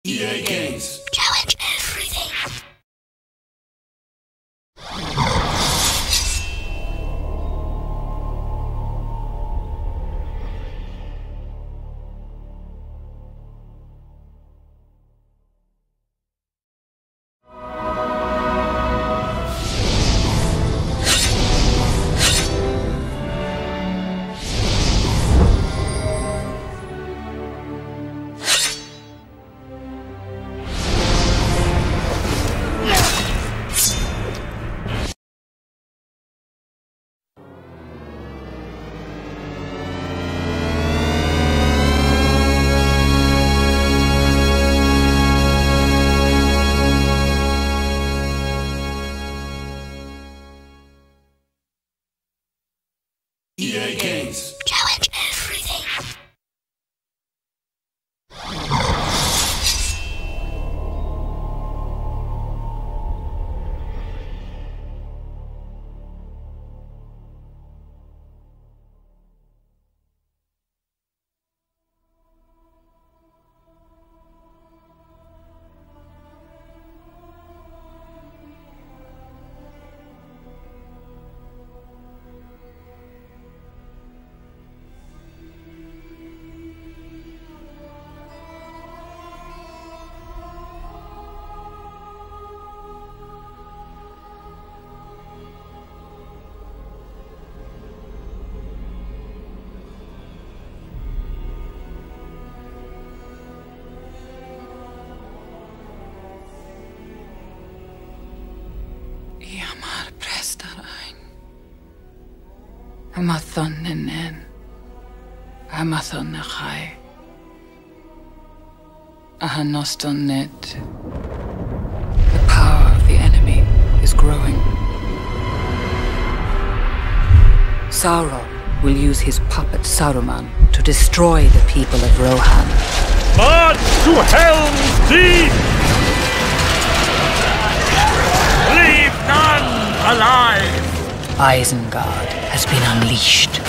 EA Games. Challenge everything. EA Games. Challenge everything. Amathon nenen, Amathon nachai, Ahanoston net. The power of the enemy is growing. Sauron will use his puppet Saruman to destroy the people of Rohan. March to Helm's Deep! Leave none alive! Isengard has been unleashed.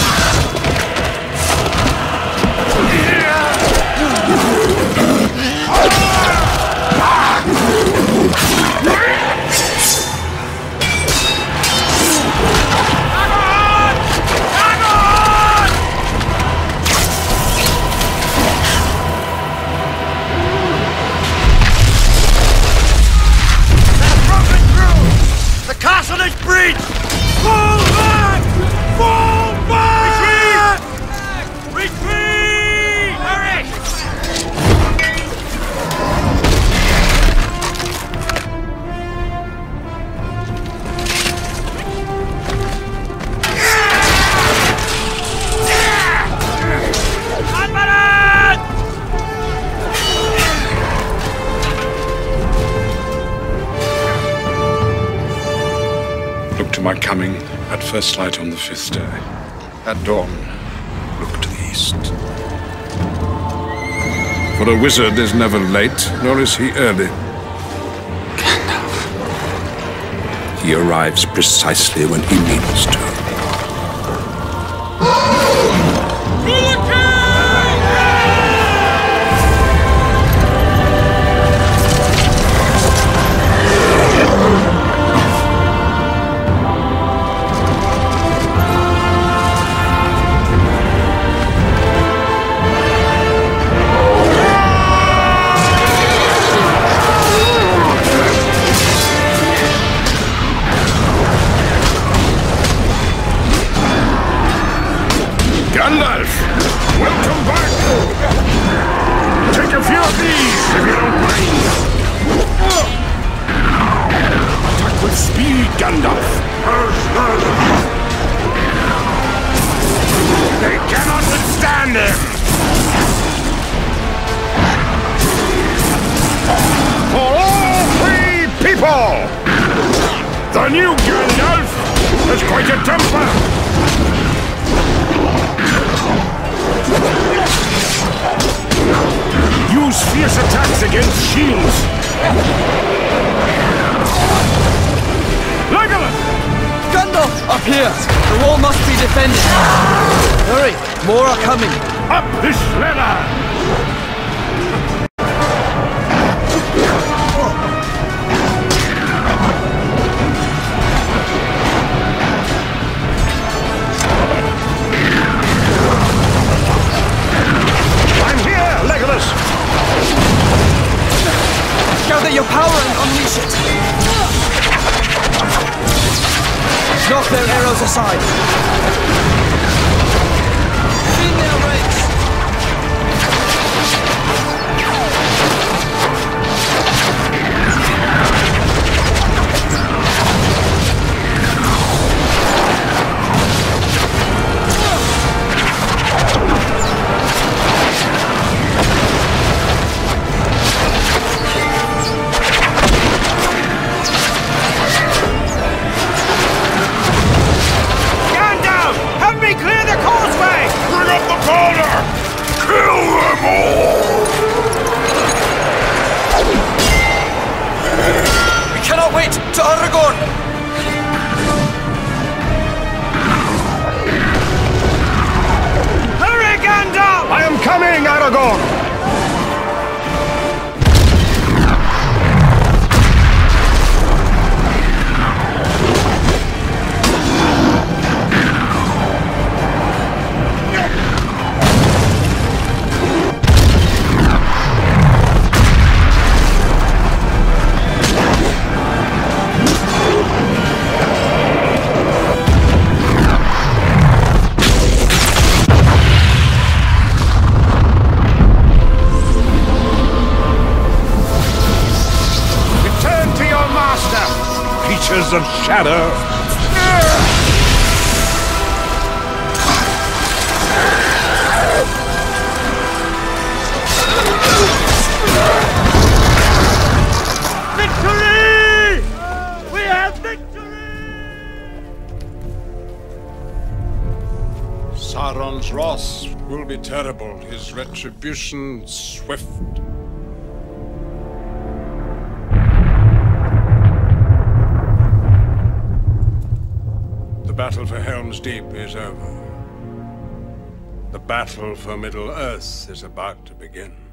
The castle is breached! Fall back! Fall back! Retreat! Retreat! Hurry! Look to my coming at first light on the 5th day. At dawn, look to the east. For a wizard is never late, nor is he early. Gandalf. He arrives precisely when he needs to. Gandalf! Welcome back! Take a few of these, if you don't mind. Attack with speed, Gandalf! They cannot withstand him! For all free people! The new Gandalf has quite a temper! Use fierce attacks against shields! Legolas! Gandalf! Up here! The wall must be defended! Hurry! More are coming! Up this ladder! Gather your power and unleash it! Knock their arrows aside! Feel their ranks! Of shadow. Victory! We have victory! Sauron's wrath will be terrible, his retribution swift. The battle for Helm's Deep is over. The battle for Middle-earth is about to begin.